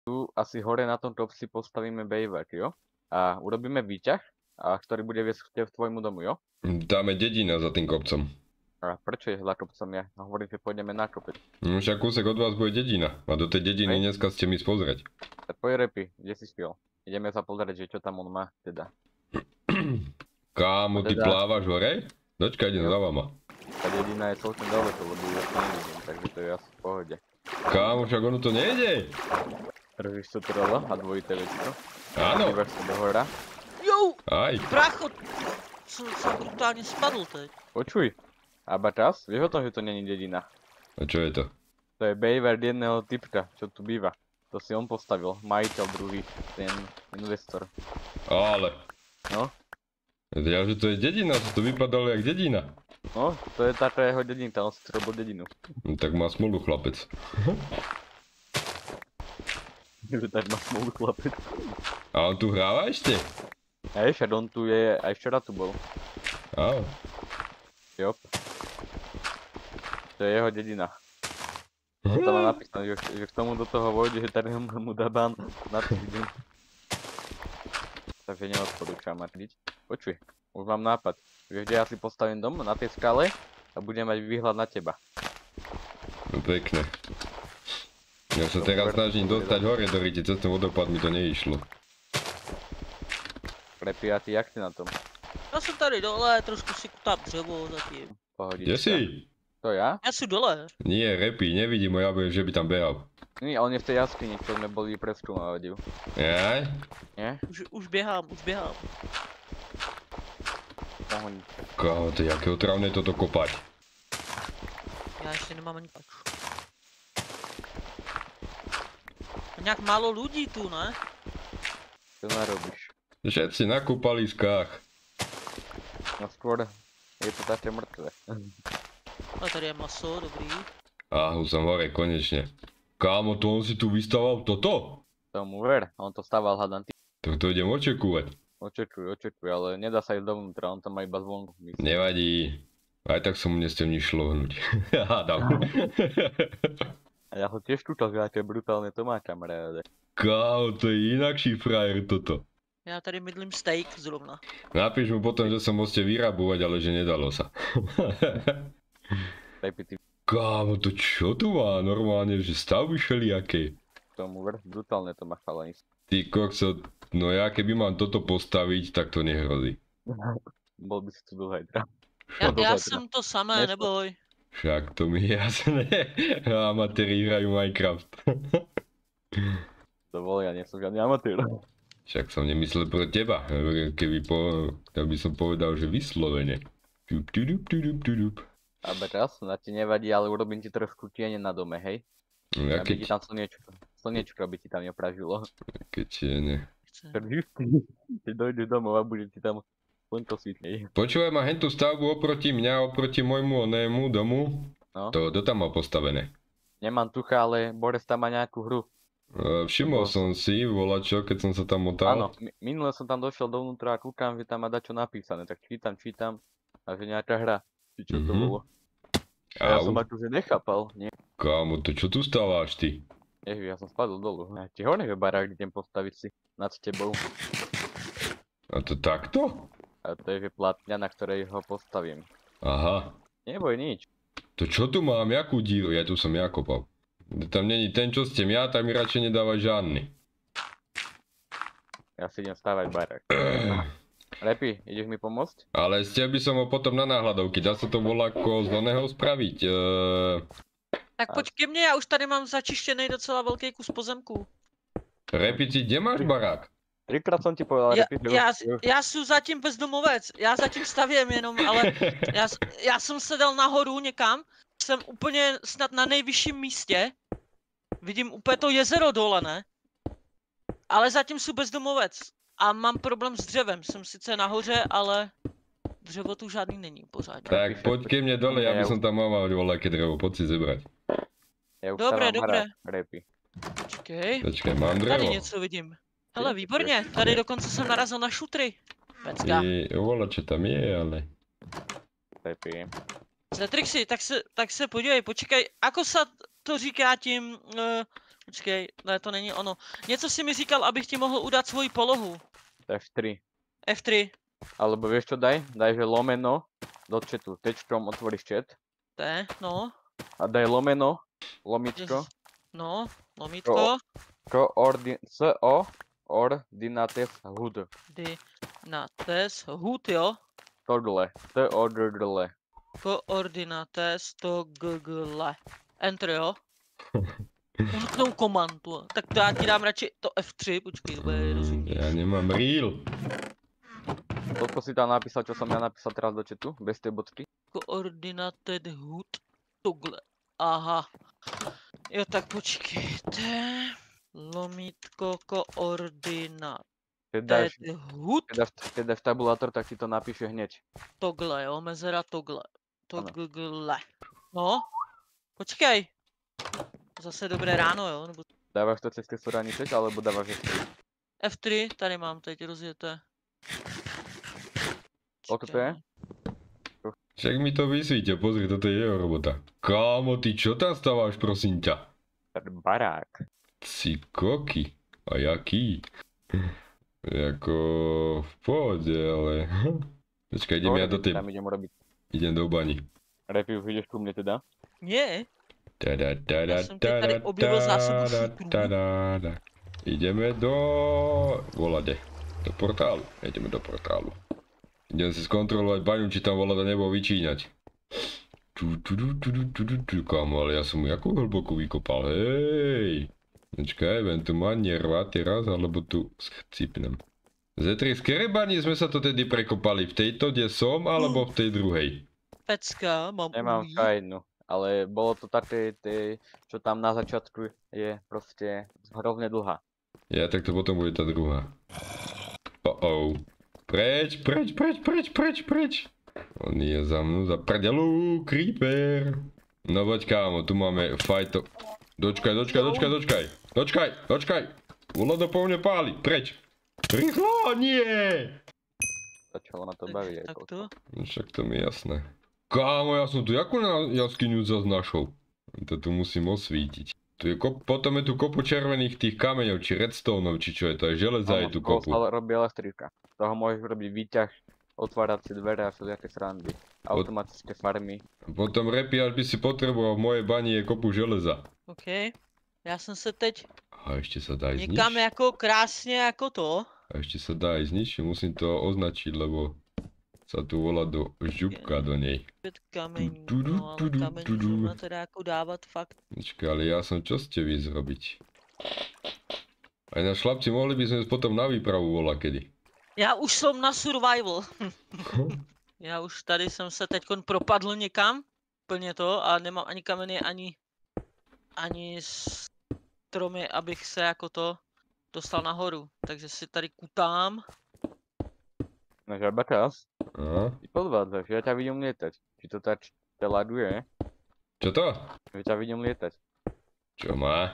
Tu asi hore na tom kopci postavíme bejvak, jo? A urobíme výťah, ktorý bude viesť k tvojmu domu, jo? Dáme dedina za tým kopcom. A prečo je za kopcom? Ja hovorím, že pôjdeme na kopec. No však kúsek od vás bude dedina. A do tej dediny dneska ste mi spozrieť. Tak poď Repy, kde si spiel? Ideme sa pozrieť, že čo tam on má, teda. Kámo, ty plávaš hore? Dočkaj, idem za vama. Tá dedina je celkom ďaleko, lebo ju tam nevidím, takže to je asi v pohode. Kámo, však ono to nejde. Držíš to trolo a dvojité vecko. Áno. Dívaš sa do hora. Jou! Aj. Brácho, som sa brutálne spadl teď. Počuj. Abačas, vieš o tom, že to není dedina? A čo je to? To je bejver jedného typka, čo tu býva. To si on postavil, majiteľ druhý, ten investor. Ale. No? Ja, že to je dedina, že to vypadalo jak dedina. No, to je táto jeho dedinka, on si robil dedinu. No, tak má smolu chlapec. Že tak má smolu chlapec. A on tu hráva ešte? Hej, však on tu je, aj včera tu bol. Á. Jop. To je jeho dedina. On tam má napísané, že k tomu do toho vojde, že tady mu dá bán na týždeň. Takže neodporúčam mať. Počuj, už mám nápad. Vieš, kde ja si postavím dom? Na tej skale a budem mať výhľad na teba. No pekne. Ja sa teraz snažím dostať hore do ryti, cez ten vodopád mi to neišlo. Repy, a ty jak si na tom? Já jsem tady dole, trošku si kutám dřevo zatím. Pohodička. Kde si? To ja? Já jsem dole. Nie, Repy, nevidím ho, ja budem, že by tam behal. Nie, on je v tej jaskyni, čo sme boli preskúmavať ju. Jaj? Nie? Už běhám, už běhám. Pohodička. Kámo, to je jaké otravné toto kopať. Já ještě nemám ani pač. Nějak málo lidí tu, ne? Čo narobíš? Všetci na kúpaliskách. No skôr je to také mŕtve. A tady je maso, dobrý. Už som hore, konečne. Kámo, to on si tu vystaval toto? Tomu ver, on to stával hádam ty. To idem očekúvať. Očekuj, ale nedá sa ísť dovnútra, on tam má iba zvonku. Nevadí. Aj tak som mu nechcel nič šlohnúť. Hádam. A ja ho tiež tuto, že aké brutálne to má, kamaráde. Kámo, to je inakší frajer toto. Já tady mydlím steak zrovna. Napíš mu potom, že som musel vyrabovať, ale že nedalo sa. Repy, ty Kámo, to čo tu má? Normálne, že stavby všelijaké. tomu ver, brutálne to má chalani. Ty kokso, no ja keby mám toto postaviť, tak to nehrozí. Bol by si tu dlho aj teda. Já jsem to samé, neboj. Však to mi je jasné. Amatéri hrajú Minecraft. Dovol, ja nie som žiadny amatér. Však som nemyslel pro teba, tak by som povedal, že vyslovene. A teraz, na ti nevadí, ale urobím ti trošku tiene na dome, hej? Ja Aby ti keď... tam slniečko by ti tam nepražilo. Keď nie. Keď dojdeš domov a bude ti tam slnko svítnej. Počúvaj ma hentu stavbu oproti mňa, oproti môjmu onému domu. No. To tam má postavené. Nemám tucha, ale Boris tam má nejakú hru. Všimol som si volačo, keď som sa tam motal. Áno, minule som tam došiel dovnútra a kúkam, že tam má dačo napísané, tak čítam a že nejaká hra. Či čo to bolo. A ja som akože nechápal, nie? Kámo, to čo tu stáváš ty? Ježiš, ja som spadol dolu. Ja ti hovorím, že barák idem postaviť si nad tebou. A to takto? A to je že platňa, na ktorej ho postavím. Aha. Neboj nič. To čo tu mám, jakú díru? Ja tu som ja kopal. Tam není ten, čo ste ja, tak mi radšej nedávaj žiadny. Ja si idem stavať barák. Repy, ideš mi pomôcť? Ale ste by som ho potom na náhľadovky, dá sa to voľako z oného spraviť. Tak pojď ke mně, já už tady mám začištěný docela velký kus pozemku. Repici, kde máš barák? Trikrát som ti povedal, Repy, Já jsem zatím bezdomovec, já zatím stavím jenom, ale já jsem se dal nahoru někam, jsem úplně snad na nejvyšším místě, vidím úplně to jezero dole, ne? Ale zatím jsem bezdomovec a mám problém s dřevem, jsem sice nahoře, ale dřevo tu žádný není pořádně. Tak poď ke mne dole, ja by som tam mal voľaké drevo, poď si zebrať. Ja už Dobré, stávam dobré. barák, Repy. Počkej, mám drevo. Tady něco vidím. Hele, výborně, tady dokonce jsem narazil na šutry. Pecka. Volače tam je, ale... Repy. Zetrixi, tak se podívej, počkej, ako sa to říká tím Počkej, ne, to není ono. Něco si mi říkal, abych ti mohl udat svoji polohu. F3. F3. Alebo vieš čo daj? Daj, že lomeno do chatu. Tečkom otvoríš chat. T, no. A daj lomeno, lomitko, No, lomítko. ordinates hud. Koordinates hud, jo. Togle. T-O-D-D-L. Koordinates to ggle. Enter, jo. Utknou komandu. Tak to já ti dám radši to F3, počkej, to bude rozumět. Ja nemám reel. Toto si tam napísal, čo som ja napísal teraz do chatu, bez tej bodky. Coordinated hood togle. Aha. Jo, tak počkejte. Lomítko koordinated Keď dáš, hood keď dáš tabulátor, tak ti to napíše hneď. togle, jo, mezera togle. Togle. No. Počkej. Zase dobré ráno, jo, nebo... Dávaš to cez testoraní teď, alebo dávaš F3? F3, tady mám teď, rozjete. Koľko to je? Však mi to vysvíte, pozri, toto je jeho robota. Kámo, ty čo tam staváš, prosím ťa? Barák. Si koky. A jaký? Jako v pohode, ale... Počkaj, idem ja do tej... Tam idem robiť. Idem do bani. Repi, už ideš ku mne teda? Nie, Tada, já jsem teď tady objevil zásobu šutrů. Ideme do... volade. Do portálu. Ideme do portálu. Idem si skontrolovať baňu, či tam volada nebol vyčíňať. Kámo, ale ja som mu jakú hlbokú vykopal, hej. Počkaj, vem tu ma nervať teraz, alebo tu schcipnem. Z3, z ktorej bani sme sa to tedy prekopali? V tejto, kde som, alebo v tej druhej? Pecka, mám Nemám uhlí. šajnu. Ale bolo to také, čo tam na začiatku je proste hrozne dlhá. Ja, tak to potom bude tá druhá. Oh. Preč. On je za mnou, za prdelu, creeper. No poď kámo, tu máme fajto. Dočkaj. Volado po mne páli, preč. Rýchlo, nie! Začalo na to baviť aj Tak toľko. to. Však to mi je jasné. Kámo, ja som tu jakú jaskyňu zas našol. To tu musím osvítiť. Tu je potom je tu kopu červených tých kameňov, či redstoneov, či čo je, to je železa je tu kopu. Ale robí elektrika. Z toho môžeš robiť výťah, otvárať si dvere a všelijaké srandy. Automatické farmy. Potom repi, až by si potreboval, v mojej bani je kopu železa. OK. Já jsem se teď A ešte sa dá ísť někam nič. jako krásně jako to. A ešte sa dá ísť nič, musím to označiť, lebo sa tu volá do župka do nej. 5 kamení, Tudu, no ale tudu, kamení tudu. zrovna teda jako dávat fakt. Počkaj, ale ja som čo ste vy zrobiť? Aj na chlapci, mohli by sme potom na výpravu volať kedy. Já už jsem na survival. Já už tady jsem se teď propadl někam. Plně to a nemám ani kameny, ani stromy, abych se jako to dostal nahoru. Takže si tady kutám. No žabakas, Aha. ty podvádzaš, ja ťa vidím lietať. Či to tak laduje? Čo to? Že ťa vidím lietať. Čo má?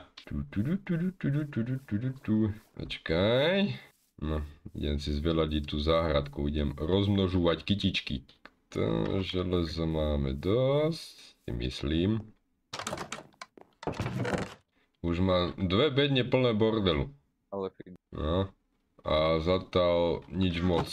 Počkaj. No, idem si zveladiť tú záhradku, idem rozmnožovať kytičky. To železo máme dosť, si myslím. Už mám 2 bedne plné bordelu. Ale No. A zatiaľ nič moc.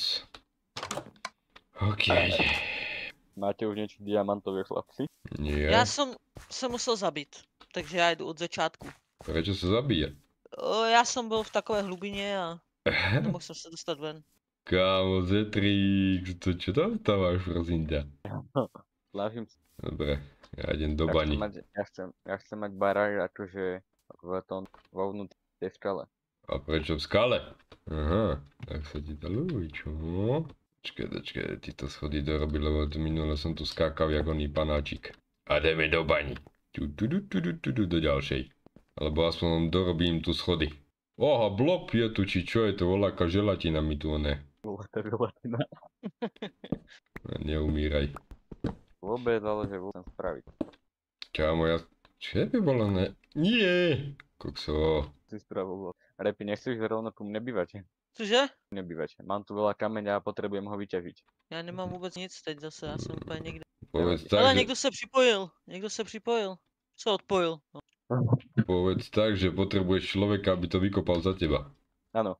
OK. máte už niečo diamantové, chlapci? Nie. Já jsem se musel zabít. Takže já jdu od začátku. Prečo sa zabíja? Já jsem byl v takové hlubině a nemohl jsem se dostat ven. Kámo, Zetrix, to čo tam stávaš, prosím ťa? Snažím sa. Dobre, ja idem do Ja bani. chcem mať barák akože vo vnútri tej skale. A prečo v skale? Aha, tak sa ti dalo, čo? Počkaj, títo schody dorobiť, lebo minule som tu skákal jak oný panáčik. A ideme do bani. Do ďalšej. Alebo aspoň dorobím tu schody. Oha, blob je tu, či čo je to, voľaká želatina mi tu one. Neumíraj. Vôbec, ale že chcem spraviť. Kámo, ja... Čo je vyvolené? Nie! Kokso. Si spravil. Repi, nechceš rovno tu mne bývať? Cože? Nebývať. Mám tu veľa kameňa a potrebujem ho vyťažiť. Já nemám vůbec nic teď zase, já jsem úplně někde. Povedz Ale tak, že... někdo se připojil, Co odpojil? No. Povedz tak, že potrebuješ človeka, aby to vykopal za teba. Áno.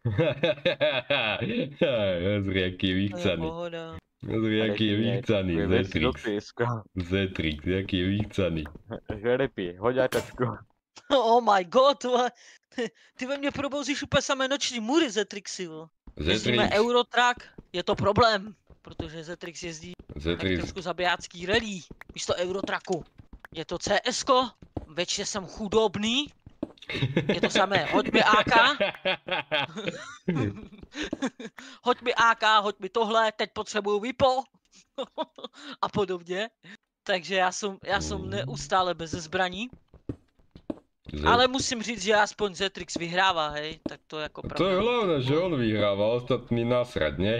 Pozri, aký je To je vychcaný. pohoda. Pozri, aký je vychcaný. Zetrix. Zetrix, aký je vychcaný. Žerepy, hoďáčačko. Oh my god, vole. Ty ve mně probouzíš úplně samé noční můry, Zetrixy, vole. Jezdíme Zetrix. Eurotrack, je to problém, protože Zetrix jezdí Zetrix. trošku zabijácký rally místo Eurotracku. Je to CSko, večně jsem chudobný, je to samé, hoď mi AK, hoď mi AK, hoď mi tohle, teď potřebuju VIPO a podobně. Takže já jsem neustále bez zbraní, ale musím říct, že aspoň Zetrix vyhrává, hej, tak to je jako pravda. To je hlavné, že on vyhráva, ostatní nasrať, ne?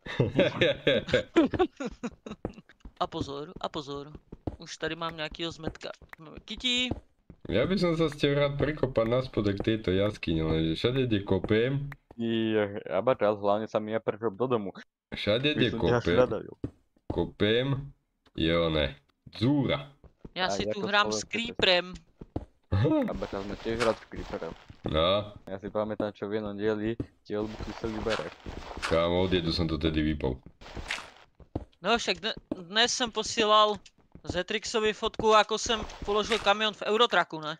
A pozor, už tady mám nějakýho zmetka. Kytí, Ja by som sa ste rád prikopať na spodek tejto jaskyne, lenže všade, kde kopiem, Abačas, hlavne sa mi neprešop do domu. všade, By kde som ťa hľadal. kopiem, je one, dzúra. já si A tu jako hrám s člověk, Creeperem. Abačas sme tiež hrať s Creeperom. No, Ja si pamätám, čo v jednom dieli ti odbuchli celý barák. kámo, odjedu som to tedy vypol. No však dnes jsem posílal Zetrixovi fotku, jako jsem položil kamion v Eurotracku, ne?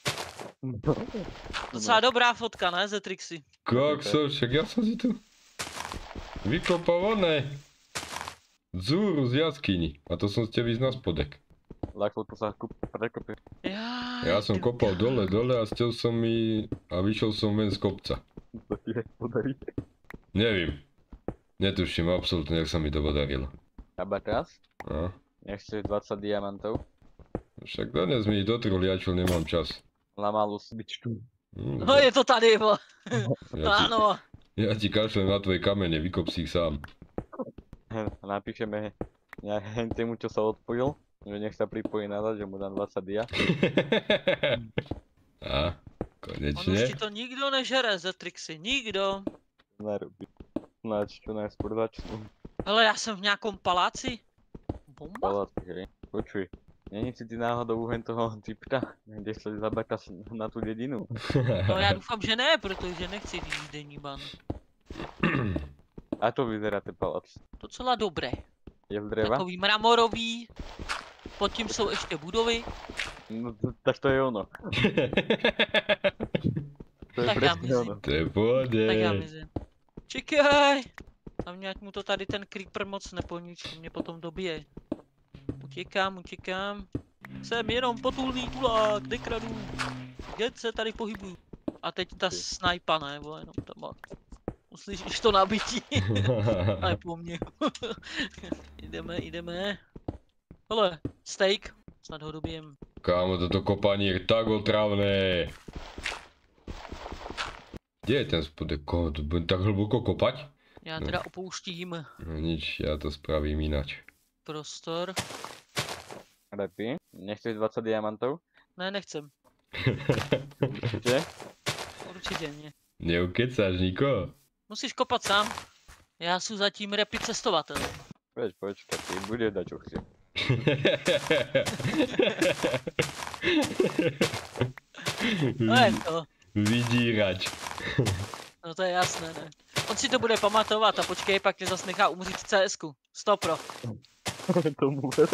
Docela dobrá fotka, ne, Zetrixy? Kokso, však ja som si tu vykopal one, dzúru z jaskyni, a to som ste víc na spodek. Ľahko to sa prekopie. Ja som kopal dole a stel som a vyšiel som ven z kopca. To ti podarí. Nevím. Netuším absolútne, jak sa mi to podarilo. Abačas, No. nechceš 20 diamantov Však dnes mi do truhliačov nemám čas. na malú sbičku. No je to tady, bo. Ja Ano. ja ti kašlem na tvoje kamene, vykop si ich sám. Napíšeme tému, čo sa odpojil, že nech sa pripojí nazad, že mu dám 20 dia. A, On už konečne. ti to nikdo nežere, Zetrixy, nikdo. Narobí. Snáď čo najskôr začnú. Hele, já jsem v nějakom paláci. Bomba? Paláci, hej. Počuj, není si ty náhodou uhen toho typka, kde šli zabačas na tú dedinu? No já doufám, že ne, protože nechci vidět denní ban. A to vyzerá ten palác. Docela dobré. Je z dreva? Takový mramorový. Pod tím jsou ještě budovy. No tak to je ono. To je Tak já presne myslím. ono. To je pohode. Tak já mizím. Čekaj! A mě ať mu to tady ten creeper moc neponičí, mě potom dobije. Utíkám. Jsem jenom potulný tulák, dekradu. Kde se tady pohybuju? A teď ta snajpa, ne, vole, jenom tam má. Uslyšíš to nabití? Ale po mně. Jdeme. Hele, steak. Snad ho dobijem. Kámo, toto kopanie je tak otravné. Kde je ten spodek? Koho, to budem tak hlboko kopať? Já teda opouštím No nič, ja to spravím inač. prostor. Repy, nechceš 20 diamantov? Ne, nechcem. Určite? Určitě ne. Neukecáš nikoho? Musíš kopat sám. Já jsem zatím repy cestovatel. Počkaj, ty budeš dať čo chci. To je to. Vydírač. No to je jasné, ne. On si to bude pamatovat a počkej, pak tě zas nechá umřít v CSku. 100 pro. Tomu vede.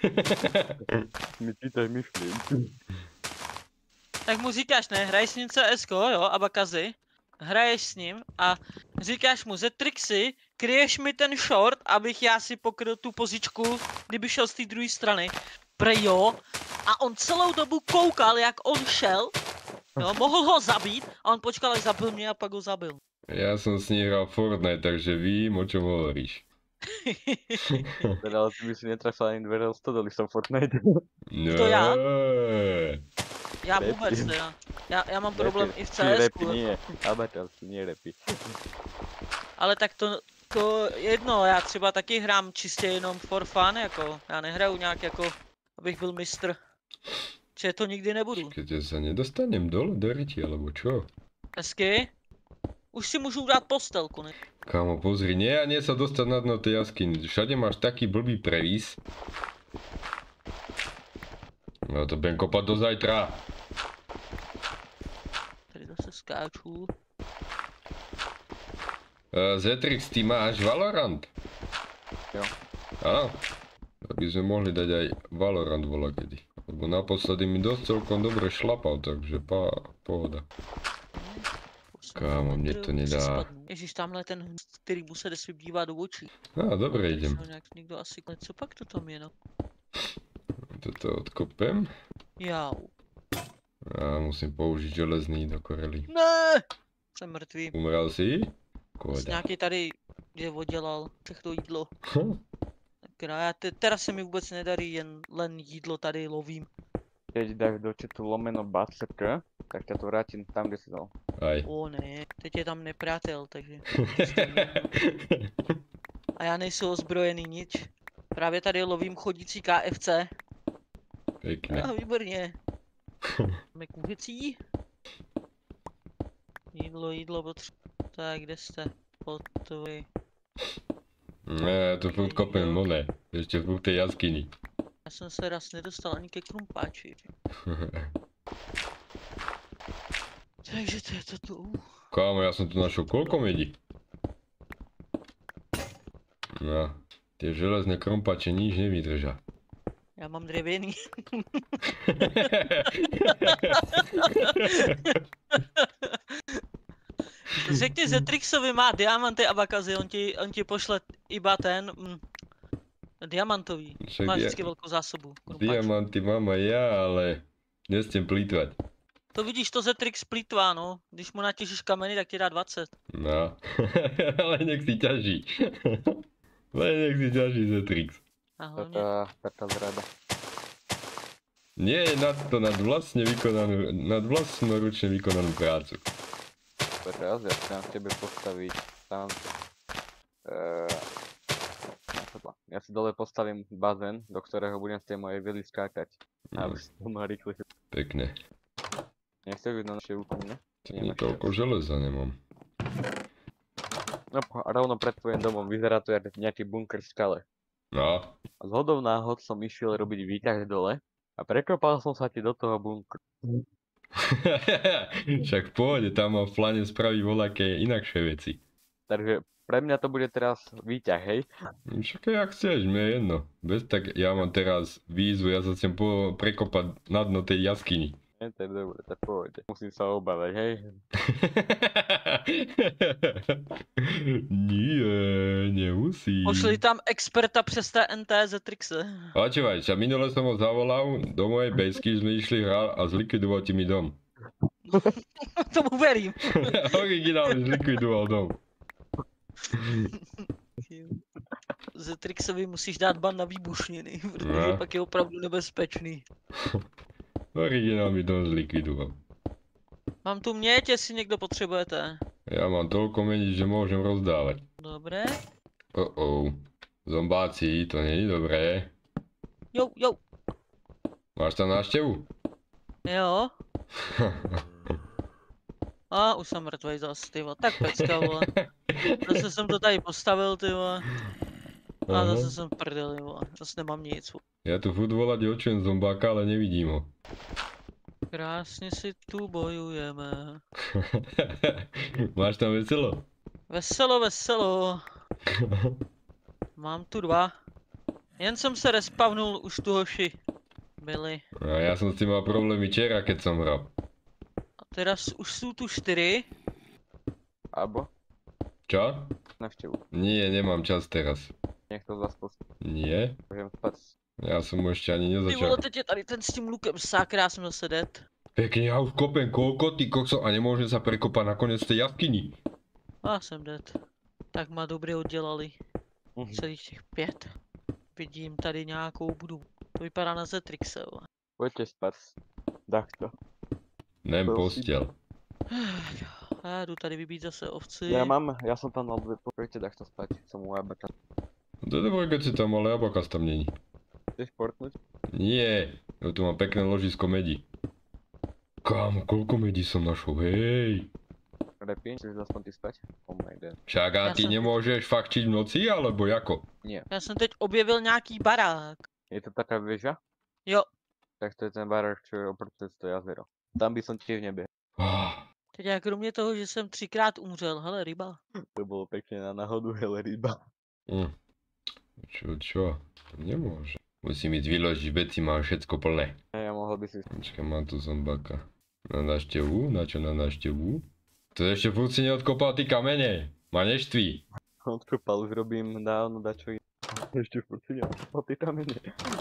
Mi čítaš myšlienky. Tak mu říkáš, ne, hraješ s ním CSko, jo, Abakazy. Hraješ s ním a říkáš mu Zetrixy, kryješ mi ten short, abych já si pokryl tu pozičku, kdyby šel z té druhé strany. Prej jo. A on celou dobu koukal, jak on šel. Jo, mohl ho zabít a on počkal, až zabil mě a pak ho zabil. Ja som s ním hral Fortnite, takže vím, o čom hovoríš. Teda, ale ty by si netrafil ani dvere od stodoly som Fortnite. No. To já? Já Repy. vůbec teda. Já mám problém i v Repy CSku. nie, Abačas, nie repy. Ale tak to jedno, já třeba taky hrám čistě jenom for fun, jako. Já nehraju nějak jako, abych byl mistr. Čiže to nikdy nebudu. Keď sa nedostanem dole do ryti, alebo čo? Hezky. Už si můžu dát postelku, ne? Kámo, pozri, nie a nie sa dostať na dno tej jaskyny. Všade máš taký blbý previs. No to budem kopať do zajtra. skáču. Zetrix, ty máš Valorant? Jo. Áno. Aby sme mohli dať aj Valorant volakedy. Lebo naposledy mi dosť celkom dobre šlapal, takže pohoda. Kámo, mne to nedá. Ježíš, tamhle ten, který mu se nesmí dívat do očí. No, dobre, idem. Někdo asi, co pak to tam je, no? Toto odkopem. Jau. A musím použiť železný do korely. Ne! Jsem mrtvý. Umrel si? Jsi Koda. nějaký tady, kde oddělal všechno jídlo. Tak já teraz se mi vůbec nedarí, len jídlo tady lovím. Keď dáš do chatu lomeno BACK, tak ťa to vrátim tam, kde si dal. Aj. O ne, teď je tam nepřátel, takže. A já nejsou ozbrojený nič. Právě tady lovím chodící KFC. Pekne. A výborně. Máme kuřecí. Jídlo potřebuji. Tak, kde jste? Potvoji. Ja to furt kopem, one. Ešte furt tej jaskyni. Já jsem se raz nedostal ani ke krumpáči. Takže to je to tu. Kámo, ja som tu našiel koľko medí? No, tie železné krompače nič nevydržia. Já mám dřevěný. Řekni Zetrixovi, má diamanty a bakazy, on ti pošle iba ten diamantový. Však Máš vždycky velkou zásobu. krumpáčů. Diamanty mám aj ja, ale nestem plýtvať. To vidíš, to Zetrix plýtvá, no. Když mu natěžíš kameny, tak ti dá 20. No, ale nech si ťaží. Len nech si ťaží Zetrix. A hlavně, Taká zrada. Nie je nad vlastnoručne vykonanú prácu. Teraz ja chcem tebe postaviť tam. Ja si dole postavím bazén, do ktorého budem z tej mojej vily skákať. Aby si to mal rýchle. Pekne. Nechceš vidno naše úplne? Ani toľko železa nemám. No, rovno pred tvojim domom vyzerá to jak nejaký bunker v skale. No. A zhodou náhod som išiel robiť výťah dole a prekopal som sa ti do toho bunkru. Však v pohode, tam mám v pláne spraviť voľaké inakšie veci. Takže pre mňa to bude teraz výťah, hej? Však jak chceš, mne je jedno. Bez tak ja mám teraz výzvu, ja sa chcem prekopať na dno tej jaskyni. To je dobre, to je v pohode. Musím sa obávať, hej? Nie, nemusíš. pošli tam experta přes TNT Zetrixe. Počúvaj, minule som ho zavolal do mojej bejsky, sme išli hrať a zlikvidoval ti mi dom. Tomu verím. Originálne zlikvidoval dom. Zetrixovi musíš dát ban na výbušniny, protože No. pak je opravdu nebezpečný. Originál mi dom zlikvidoval. Mám tu měď, jestli někdo potřebujete. Ja mám toľko meniť, že môžem rozdávať. Dobré. Zombáci, to nie je dobré. Jo. Máš tam návštevu? Jo. A už jsem mrtvej zas, ty vole. Tak pecka, vole. Zase jsem to tady postavil, ty vole. A zase jsem v prdeli, vole. Zase nemám nic. Ja tu furt volať očujem zombáka, ale nevidím ho. Krásně si tu bojujeme. Máš tam veselo? Veselo. Mám tu 2. Jen jsem se respawnul, už tu hoši byli. A ja som s tým mal problémy včera, keď som hral. A teraz už jsou tu 4. Abo Čo? návštevu. Nie, nemám čas teraz. Nech to z vás postaví. Nie? Môžem spať. Ja som mu ešte ani Ty vole, nezačal. teď je tady ten s tím lukem, sakra, já jsem zase dead. Pekne, ja už kopem koľko, ty kokso, a nemôžem sa prekopať na konec tej jaskyni. A jsem dead. Tak má dobře oddělali. Celých těch 5. Vidím tady nějakou budovu. To vypadá na Zetrixe, vole. Poďte spať. Dachto. Nem postel. Já jdu tady vybít zase ovci. Ja som tam mal poďte dachto spať. Som u Abaka. To je dobré, keď si tam, ale Abakas tam není. Chceš portnúť? Nie, ja tu mám pekné ložisko medí. Kámo, koľko medí som našol, hej. Repín, chceš aspoň ty spať? Oh my god. Však a Ja ty som- nemôžeš fakčiť v noci, alebo jako? Já jsem teď objevil nějaký barák. Je to taká väža? Jo. Tak to je ten barák, čo je oproti to jazero. Tam by som tiež nebehol. Teď já kromě toho, že jsem 3krát umřel, hele, ryba. To bolo pekne na náhodu, hele, ryba. Čo? To nemôže. Musím ísť vyložiť veci, mám všetko plné. Ja mohol by si... Počkaj, mám tu zombaka. Na návštevu? Na čo na návštevu? To ešte furt si neodkopal ty kamene. Ma neštví. Odkopal, už robím dávno dačo iné. Ešte furt si neodkopal tie kamene.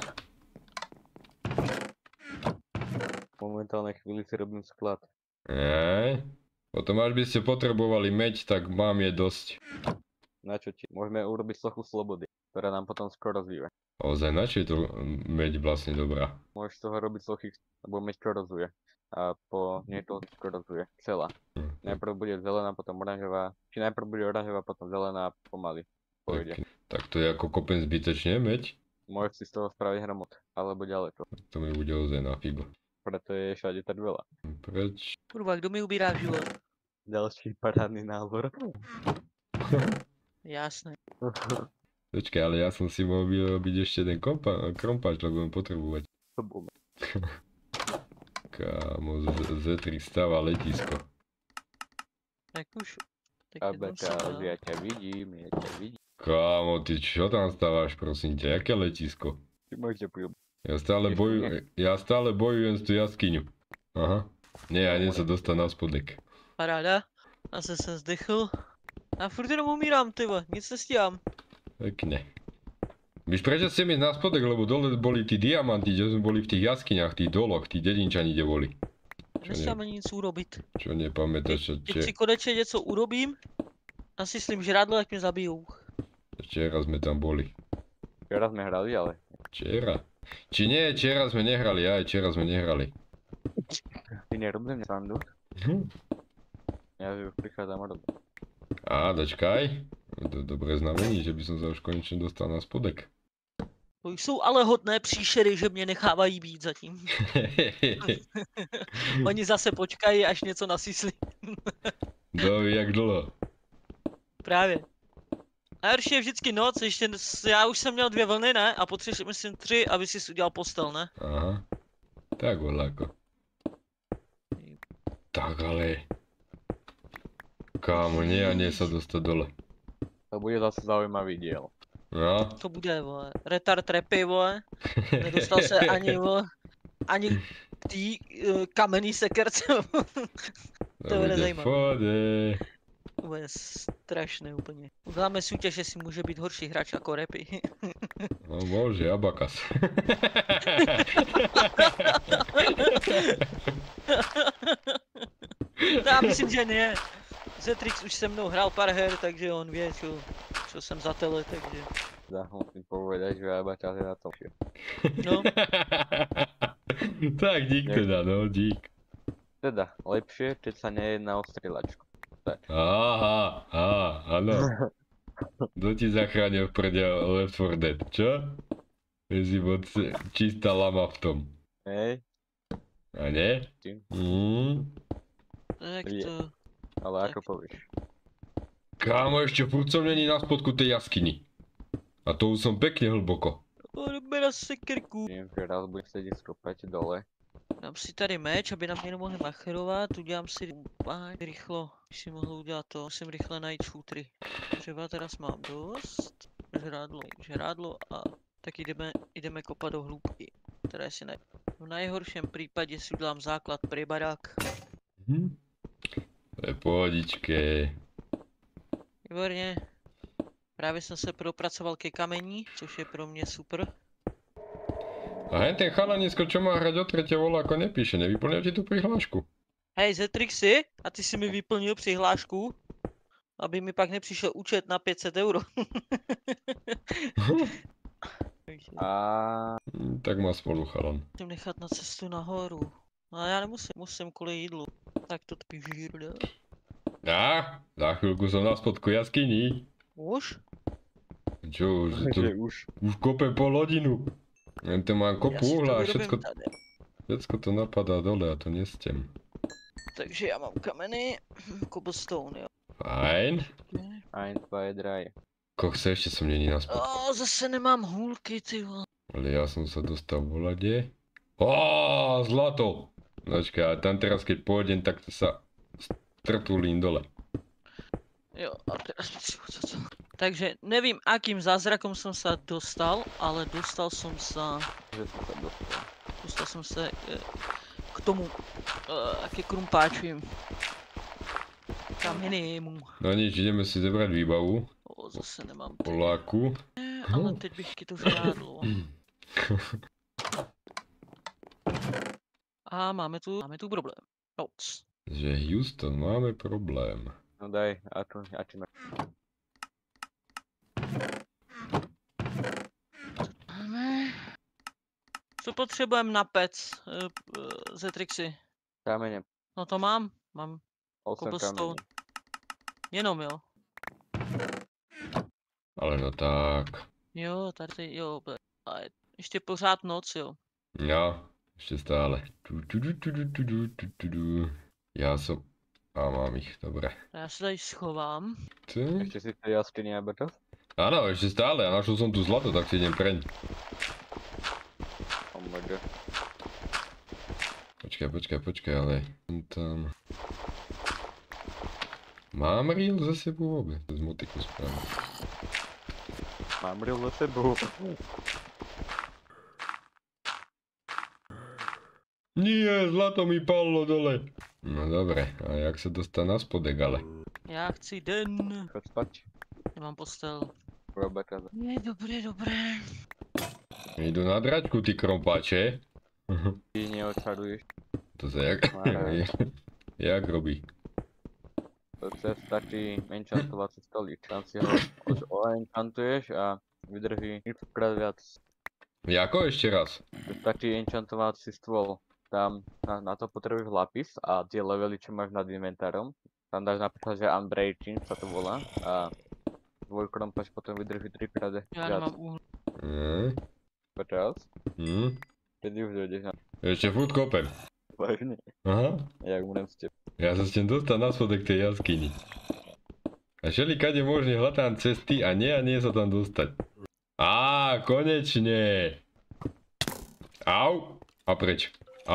V momentálnej chvíli si robím sklad. Potom až by ste potrebovali meď, tak mám je dosť. Na čo ti? Môžeme urobiť sochu slobody, ktorá nám potom skoro rozvíja. Ozaj, na čo je to meď vlastne dobrá? Môžeš z toho robiť sochy, lebo meď korozuje. A po nej to korozuje celá. Najprv bude zelená, potom oranžová. Či najprv bude oranžová, potom zelená pomaly. Pôjde. Tak to je ako kopen zbytečne meď? Môžeš si z toho spraviť hromot, alebo ďaleko. To mi bude ozaj na figo. Preto je všade tak veľa. Preč? Kurva, kdo mi ubírá život? Ďalší parádny názor. Jasné. Počkaj, ale ja som si mohol vyrobiť ešte ten krompáč, lebo budem potrebovať. To bolo. Kámo, Z3 stáva letisko. Tak už. Tak Abeka, ja ťa vidím. Kámo, ty čo tam stávaš, prosím ťa, jaké letisko? Ty môžete príjom. Ja stále bojujem s tú jaskyňu. Aha. Nie, ja nie sa dostať na spodek. Paráda. Zase jsem zdechl. A furt jenom umírám, tyvo, nic nestíhám. Pekne. Víš, prečo ste mi na spodek, lebo dole boli tí diamanty, kde sme boli v tých jaskyňach, tých doloch, tí dedinčani, kde boli. Nechceme nic urobit. Čo nepamätáš, Teď si konečně něco urobím a si slím žrádlo, jak mě zabijou. Včera sme tam boli. Včera sme hrali, ale... Včera? Či nie, včera sme nehrali, aj včera sme nehrali. Ty nerobím srandu. Ja už prichádzam a robím. Á, dačkaj. To dobré znamení, že by som sa už konečne dostal na spodek. To jsou ale hodné příšery, že mě nechávají být zatím. Oni zase počkají, až něco nasyslí. Doví, jak dlho. Právě. Najhorší je vždycky noc, ještě já už jsem měl 2 vlny, ne? A potřebuji myslím 3, aby si udělal postel, ne? Aha. Tak voľako. Tak ale... Kámo, nie a nie sa dostať dole. To bude zase zaujímavý diel. No. To bude, vole. Retard trepy, vole. Nedostal se ani, vole. Ani k tý kamenný sekerce. To bude zajímavé. Fode. To bude strašné úplně. Uděláme soutěž, jestli může být horší hráč jako repy. No môže, abakas. Já myslím, že ne. Zetrix už se mnou hrál pár her, takže on ví, čo jsem za tele, takže... Musím povedať, že Abačas je na tom. No. Tak dík teda, no dík. Teda, lepšie, keď sa nejedná o strieľačku. Aha, áno. Kto ti zachránil v prdel Left 4 Dead, čo? Je si moc čistá lama v tom. Hej. A nie? Tak to... Ale ako povieš? Kámo, ešte furt som není na spodku tej jaskyni. A to už som pekne hlboko. Pojďme na sekerku. Viem, že raz budem sedieť skopať dole. Dám si tady meč, aby na mě nemohli macherovat, udělám si rychlo, když si mohl udělat to, musím rychle najít šutry. Dřeva teraz mám dost, žrádlo a tak jdeme kopat do hloubky, které si najdu. V nejhorším případě si udělám základ pro barák. To je pohodičke. Výborně. Právě jsem se propracoval ke kamení, což je pro mě super. A hen ten chalanisko, čo má hrať o tretie volá, ako nepíše, nevyplnil ti tú prihlášku? Hej, Zetrixy, a ty si mi vyplnil přihlášku, aby mi pak nepřišel účet na 500 euro. Tak má spolu chalan. Musím nechat na cestu nahoru. No já nemusím, musím kvůli jídlu. Tak to žíru, ne? Za chvíľku som na spodku jaskyní. Už? Čo už? Už kope pol hodinu. Len to mám kopu uhla a všetko to napadá dole a to nestem. Takže já mám kameny, cobblestone, jo. Fajn. Fajn, tvoje draje. Kokse, ešte som není na spodku. Zase nemám hůlky, ty vole. Ale ja som sa dostal volade. Zlato! Počkaj, a tam teraz keď pôjdem, tak to sa strtulín dole. Jo, a teraz co? Takže nevím, akým zázrakom som sa dostal, ale dostal som sa... Že si sa dostal. Dostal som sa k tomu, ke krumpáčim. Kamennému. No nič, ideme si zebrať výbavu. Zase nemám Poláku. ale teď bych ti to žrádlo. A máme tu problém. Noc. Že Houston, máme problém. No daj, a či na... Co potřebujeme na pec, Zetrixy? Kamene. No to mám 8 cobblestone. kamene. Jenom jo. Ale no tak. Jo, tady, jo, ale ještě pořád noc, jo. No, ešte stále. Ja som... A mám ich, dobre. Já se tady schovám. Ty? Ešte si v tej jaskyni a beto? Áno, ešte stále, ja našol som tu zlato, tak si idem preň. Oh my god. Počkaj, ale... Tam... Mám reel za sebou vôbec? Z motiku správne. Mám ril za sebou. Nie, zlato mi padlo dole. No dobre, a jak sa dostať na spodek ale? Já chci den. Chod spať. Nemám postel. Robota. Je dobré. Idú na dračku, ty krompáče. Ty neodčaruješ. To sa jak... jak robí? To sa stačí enchantovací stolík. Tam si ho oenchantuješ a vydrží x-krát viac. Jako ešte raz? To stačí enchantovací stôl. Tam na to potrebuješ lapis a tie levely, čo máš nad inventárom. Tam dáš napríklad, že Unbreaking sa to volá a dvojkrompač potom vydrží 3-krát Já viac. nemám úhl. Počas? Hm? Kedy už dojdeš na... Ešte furt kopem. Vážne? Aha. Jak budem s tebou. Ja sa chcem dostať na spodek tej jaskyni. A všelikade možne hľadám cesty a nie sa tam dostať. Á, konečne! Au! A preč.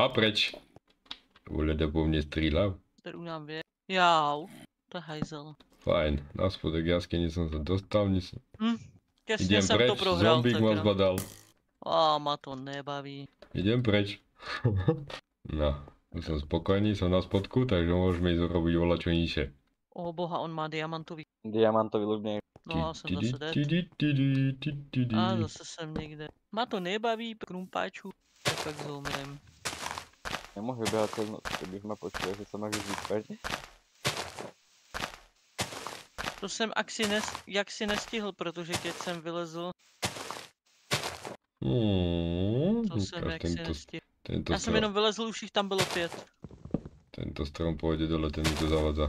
Uleda po mne strieľal. Tady nám vě. Jau, to je hajzel. Fajn, na spodek jaskyni som sa dostal, Těsně idem jsem preč, to prohrál. zombík ma zbadal. A ma to nebaví. Idem preč. No, už som spokojný, som na spodku, takže môžeme ísť urobiť volačo nižšie. O boha, on má diamantový. Diamantový ľudný. No já jsem zase dead. A zase jsem někde. Ma to nebaví, krumpáčů. Tak pak zomrem. Nemôže behať cez noc, keď už ma počuje, že sa máš vyspať. To jsem jaksi nestihl, protože keď jsem vylezl, to jsem jaksi nestihl. Já jsem jenom vylezl, už jich tam bylo 5. Tento strom pôjde dole, ten mi to zavadza.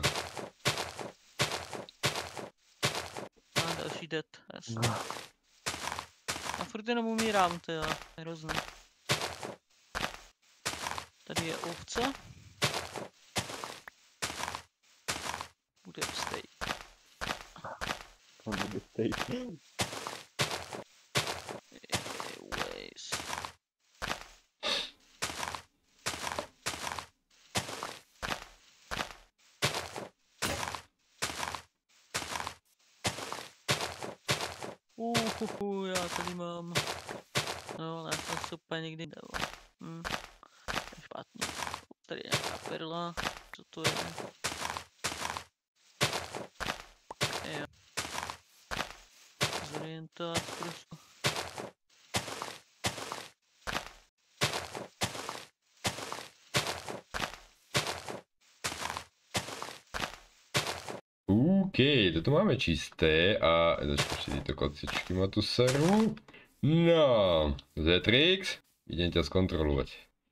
A další dead, jasně. A furt jenom umírám, to je hrozné. Tady je ovce. Bude steak. Bude steak. Anyways. Já tady mám. No, ale já jsem super nikdy nedal. To je špatně. Tady je nějaká perla. Co to je? Jo. Zorientovat trošku. OK, toto máme čisté a ešte tieto kocičky ma tu serú. No, Zetrix, idem ťa skontrolovať.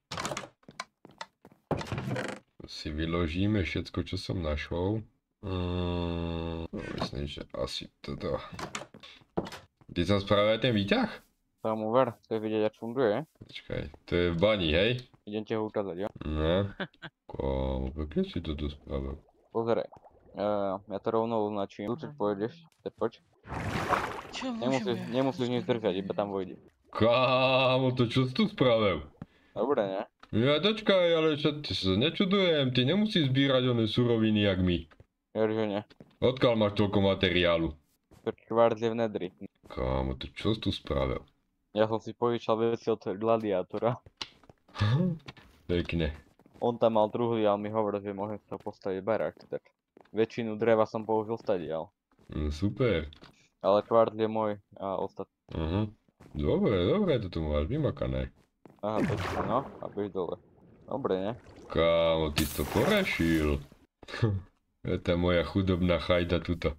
Si vyložíme všetko, čo som našol. Myslím, že asi toto. Ty som spravil aj ten výťah? Tam uver, chceš vidieť, jak funguje? Počkaj, to je v bani, hej? Idem ti ho ukázať, jo? No. Kámo, pekne si toto spravil. Pozeraj. Ja to rovno označím. Tu pôjdeš, poď. Čo môžeme? Nemusíš nič držať, iba tam vojdi. Kámo, to čo si tu spravil? Dobre, ne? Ja dočkaj, ale čo, ty sa nečudujem, ty nemusíš zbírať oné suroviny jak my. že nie. Odkiaľ máš toľko materiálu? Kvárd je v nedri. Kámo, to čo si tu spravil? Ja som si požičal veci od gladiátora. Pekne. On tam mal truhly a on mi hovoril, že môžem sa postaviť barák, tak väčšinu dreva som použil stadiaľ. Super. Ale kvárd je môj a ostatný. Dobre, to tu máš vymakané. Aha, počkaj, no, a bež dole. Dobre, ne? Kámo, ty to porešil. Je tá moja chudobná chajda tuto.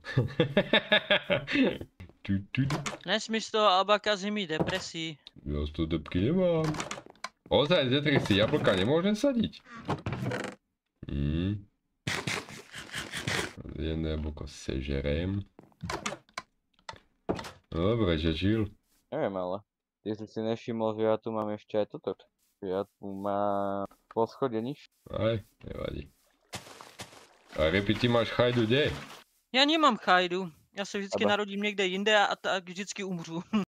Nesmíš z toho abakazy mít depresí. Ja z toho debky nemám. Ozaj, Zetrik, si jablka nemôžem sadiť. Jedno jablko sežerem. No dobre, že žil. Neviem, ale ty si nevšimol, že ja tu mám ešte aj toto. Ja tu mám poschodie niž. Aj, nevadí. A Repi, ty máš chajdu kde? Já nemám chajdu. Já se vždycky Aba. narodím někde jinde a tak vždycky umřu.